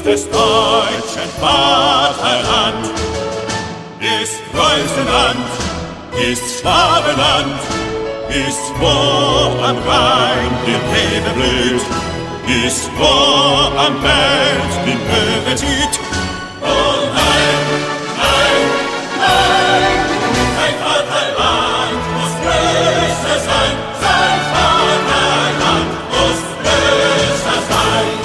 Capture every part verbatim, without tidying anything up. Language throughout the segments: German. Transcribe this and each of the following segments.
ist des deutschen Vaterland? Ist Preußenland, ist Schwabenland, ist wo am Rhein die Rebe blüht, ist wo am Feld die Möwe zieht. Oh nein, nein, nein, sein Vaterland muss größer sein, sein Vaterland muss größer sein.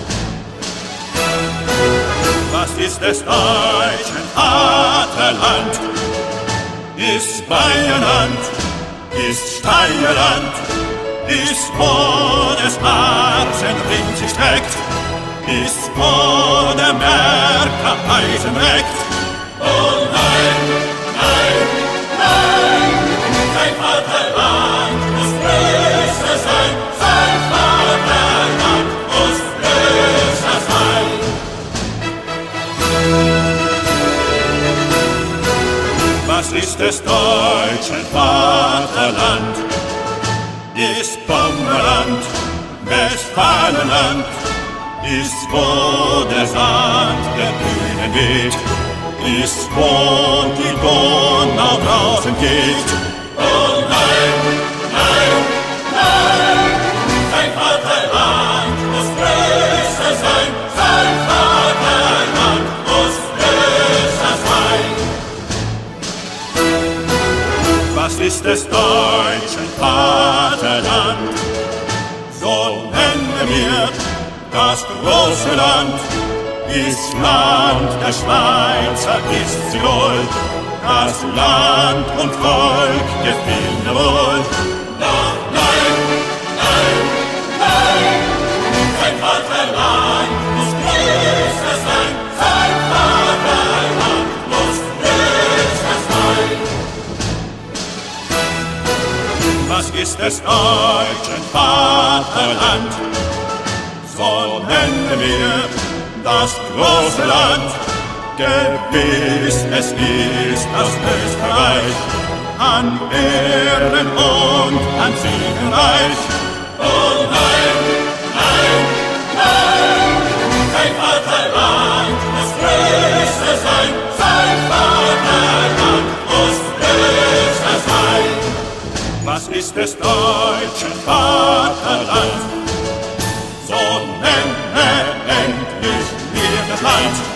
Was ist des deutschen Vaterland? Ist Bayernland, ist Steierland, ist wo des Marsen Ring sich streckt, ist wo der Merker Eisen weckt. Oh nein, nein, nein, sein Vaterland muss größer sein, sein Vaterland muss größer sein. Was ist des deutschen Vaterland? Ist Pommerland, Westfalenland, ist wo der Sand der Dünen weht, ist wo die Donau draußen geht. Oh nein, nein, nein, sein Vaterland muss größer sein, sein Vaterland muss größer sein. Was ist des deutschen Vaterland? So nennen wir das große Land, ist Land der Schweizer, ist sie wohl, das Land und Volk gefiel mir wohl. Doch nein, nein, nein, sein Vaterland muss größer sein, sein Vaterland muss größer sein. Was ist des deutschen Vaterland? So nennen wir das große Land. Gewiss, es ist das Österreich, an Ehren und an Siegenreich. Oh nein, nein, nein, sein Vaterland muss größer sein, sein Vaterland muss größer sein. Was ist des deutschen Vaterland? So nenne endlich wir das Land.